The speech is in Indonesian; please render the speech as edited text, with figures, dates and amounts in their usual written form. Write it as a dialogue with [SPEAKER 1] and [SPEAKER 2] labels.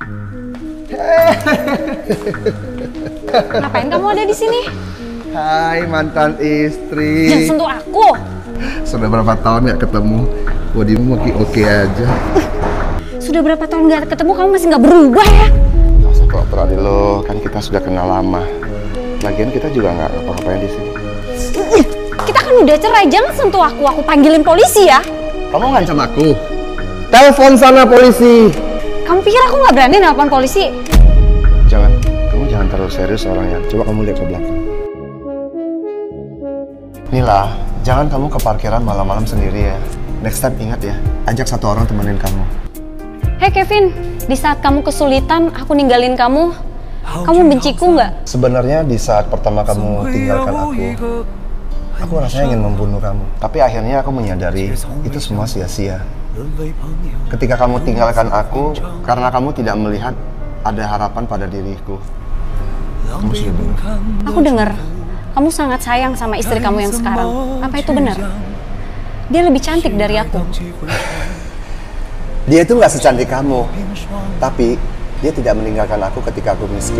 [SPEAKER 1] Ngapain kamu ada di sini?
[SPEAKER 2] Hai mantan istri.
[SPEAKER 1] Jangan sentuh aku.
[SPEAKER 2] Sudah berapa tahun gak ketemu? Bodimu makin oke aja.
[SPEAKER 1] Sudah berapa tahun gak ketemu, kamu masih gak berubah ya?
[SPEAKER 2] Gak usah pura-pura deh lo, kan kita sudah kenal lama. Lagian kita juga nggak ngapa-ngapain di sini.
[SPEAKER 1] Kita kan udah cerai, jangan sentuh aku panggilin polisi ya.
[SPEAKER 2] Kamu ngancam aku? Telepon sana polisi.
[SPEAKER 1] Kamu pikir aku nggak berani nelpon polisi?
[SPEAKER 2] Jangan, kamu jangan terlalu serius orangnya. Coba kamu lihat ke belakang. Nila, jangan kamu ke parkiran malam-malam sendiri ya. Next time ingat ya, ajak satu orang temenin kamu.
[SPEAKER 1] Hey Kevin, di saat kamu kesulitan, aku ninggalin kamu. Kamu benciku nggak?
[SPEAKER 2] Sebenarnya di saat pertama kamu tinggalkan aku rasanya ingin membunuh kamu. Tapi akhirnya aku menyadari itu semua sia-sia. Ketika kamu tinggalkan aku, karena kamu tidak melihat ada harapan pada diriku. Kamu sudah dengar?
[SPEAKER 1] Aku dengar. Kamu sangat sayang sama istri kamu yang sekarang. Apa itu benar? Dia lebih cantik dari aku.
[SPEAKER 2] Dia itu nggak secantik kamu, tapi dia tidak meninggalkan aku ketika aku miskin.